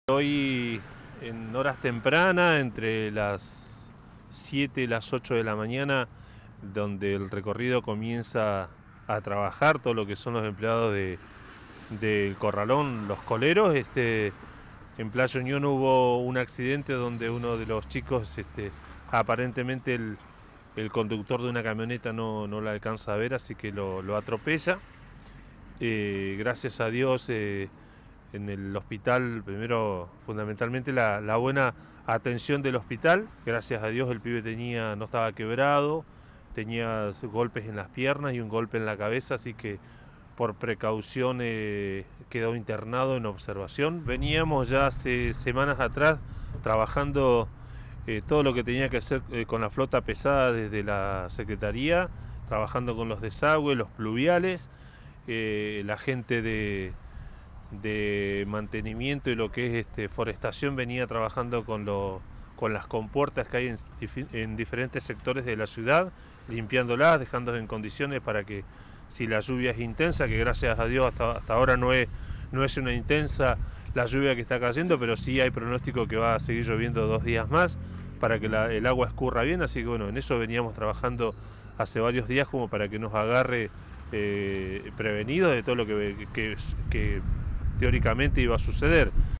Hoy en horas tempranas, entre las 7 y las 8 de la mañana, donde el recorrido comienza a trabajar, todo lo que son los empleados del corralón, los coleros. En Playa Unión hubo un accidente donde uno de los chicos, aparentemente el conductor de una camioneta no la alcanza a ver, así que lo atropella. Gracias a Dios, en el hospital, primero fundamentalmente la buena atención del hospital. Gracias a Dios el pibe no estaba quebrado, tenía golpes en las piernas y un golpe en la cabeza, así que por precaución quedó internado en observación. Veníamos ya hace semanas atrás trabajando todo lo que tenía que hacer con la flota pesada desde la Secretaría, trabajando con los desagües, los pluviales, la gente de mantenimiento y lo que es forestación venía trabajando con las compuertas que hay en diferentes sectores de la ciudad, limpiándolas, dejándolas en condiciones para que, si la lluvia es intensa, que gracias a Dios hasta ahora no es una intensa la lluvia que está cayendo, pero sí hay pronóstico que va a seguir lloviendo 2 días más para que el agua escurra bien. Así que bueno, en eso veníamos trabajando hace varios días, como para que nos agarre prevenidos de todo lo que teóricamente iba a suceder.